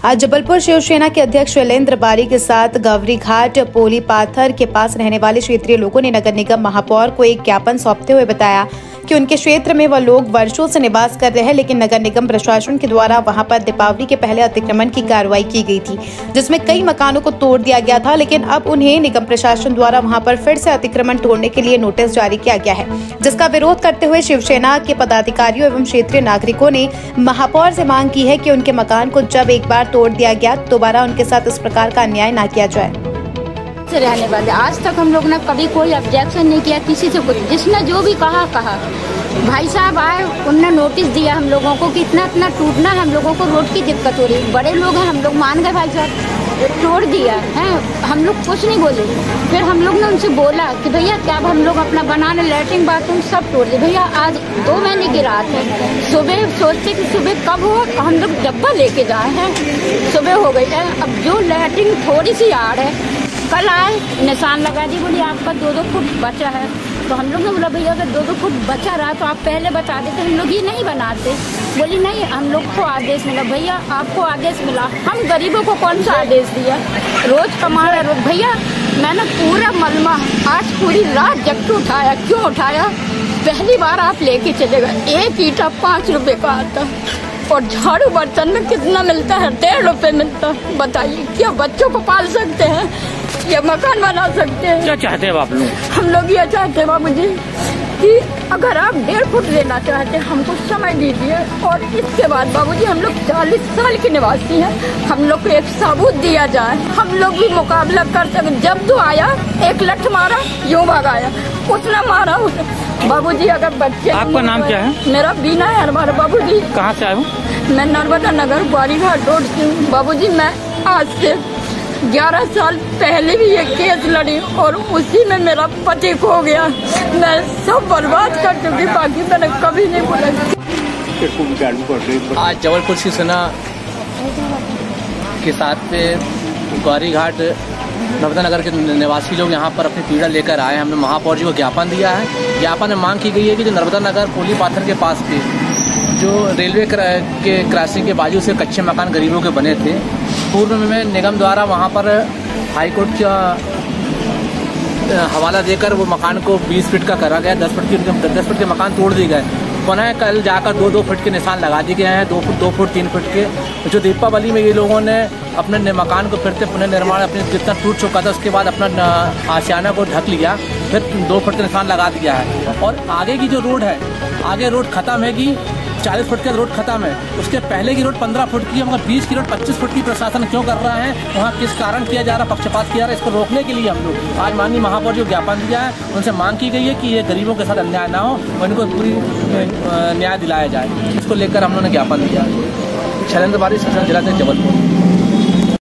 आज जबलपुर शिवसेना के अध्यक्ष शैलेंद्र बारी के साथ गवरी घाट पोली पाथर के पास रहने वाले क्षेत्रीय लोगों ने नगर निगम महापौर को एक ज्ञापन सौंपते हुए बताया कि उनके क्षेत्र में वह लोग वर्षों से निवास कर रहे हैं, लेकिन नगर निगम प्रशासन के द्वारा वहां पर दीपावली के पहले अतिक्रमण की कार्रवाई की गई थी, जिसमें कई मकानों को तोड़ दिया गया था। लेकिन अब उन्हें निगम प्रशासन द्वारा वहां पर फिर से अतिक्रमण तोड़ने के लिए नोटिस जारी किया गया है, जिसका विरोध करते हुए शिवसेना के पदाधिकारियों एवं क्षेत्रीय नागरिकों ने महापौर से मांग की है कि उनके मकान को जब एक बार तोड़ दिया गया दोबारा उनके साथ इस प्रकार का अन्याय न किया जाए। रहने वाले आज तक हम लोग ने कभी कोई ऑब्जेक्शन नहीं किया किसी से कुछ, जिसने जो भी कहा भाई साहब आए, उनने नोटिस दिया हम लोगों को कि इतना टूटना है, हम लोगों को रोड की दिक्कत हो रही है, बड़े लोग हैं, हम लोग मान गए भाई साहब, तोड़ दिया है, हम लोग कुछ नहीं बोले। फिर हम लोग ने उनसे बोला कि भैया क्या अब हम लोग अपना बनाने लैट्रिन बाथरूम सब तोड़ दिए। भैया आज 2 महीने की रात है, सुबह सोचते कि सुबह कब हो, हम लोग डब्बा लेके जाए हैं, सुबह हो गई है। अब जो लैट्रिन थोड़ी सी आड़ है, कल आए निशान लगा दी, बोली आपका 2-2 फुट बचा है। तो हम लोग ने बोला भैया अगर 2-2 फुट बचा रहा तो आप पहले बता देते, हम लोग ये नहीं बनाते। बोली नहीं हम लोग को आदेश मिला। भैया आपको आदेश मिला, हम गरीबों को कौन सा आदेश दिया, रोज कमा रहे रोज। भैया मैंने पूरा मलमा आज पूरी रात जग के उठाया, क्यों उठाया, पहली बार आप लेके चले गए, एक ईंटा 5 रुपए का आता और झाड़ू बर्तन में कितना मिलता है, 1.5 रुपए मिलता। बताइए क्या बच्चों को पाल सकते हैं, ये मकान बना सकते हैं? क्या चाहते हैं आप लोग? हम लोग ये चाहते हैं बाबूजी कि अगर आप 1.5 फुट लेना चाहते हैं हमको समय दीजिए, और इसके बाद बाबूजी हम लोग 40 साल के निवासी हैं, हम लोग को एक सबूत दिया जाए, हम लोग भी मुकाबला कर सकें। जब तो आया एक लठ मारा, यूं भगाया, उसने मारा उसे। बाबूजी अगर बच्चे, आपका नाम क्या है? मेरा बीना है। हमारा बाबूजी कहाँ से आए हो? मैं नर्मदा नगर गवरी घाट रोड से हूँ। बाबूजी मैं आज से 11 साल पहले भी ये केस लड़ी और उसी में मेरा पति खो गया, मैं सब बर्बाद कर चुकी, बाकी मैंने कभी नहीं बोला। आज जबलपुर शिवसेना के साथ गवरी घाट नर्मदा नगर के निवासी लोग यहाँ पर अपनी पीड़ा लेकर आए। हमने महापौर जी को ज्ञापन दिया है। ज्ञापन में मांग की गई है कि जो नर्मदा नगर पोली पाथर के पास के जो रेलवे के क्रॉसिंग के बाजू से कच्चे मकान गरीबों के बने थे, पूर्व में निगम द्वारा वहाँ पर हाईकोर्ट का हवाला देकर वो मकान को 20 फीट का करा गया, 10 फीट के मकान तोड़ दिए गए। पुनः कल जाकर 2-2 फीट के निशान लगा दिए गए हैं, 2 फुट 3 फीट के। जो दीपावली में ये लोगों ने अपने मकान को फिर से पुनर्निर्माण अपने जितना टूट चुका था उसके बाद अपना आशियाना को ढक लिया, फिर 2 फुट का निशान लगा दिया है। और आगे की जो रोड है, आगे रोड खत्म है कि 40 फुट का रोड खत्म है, उसके पहले की रोड 15 फुट की है, मगर 20 की रोड 25 फुट की प्रशासन क्यों कर रहा है, वहाँ किस कारण किया जा रहा है, पक्षपात किया जा रहा है, इसको रोकने के लिए हम लोग आज माननीय महापौर जी को ज्ञापन दिया है। उनसे मांग की गई है कि ये गरीबों के साथ अन्याय ना हो, उनको पूरी न्याय दिलाया जाए, इसको लेकर हम लोगों ने ज्ञापन दिया। शैलेंद्र बारी, जिला जबलपुर।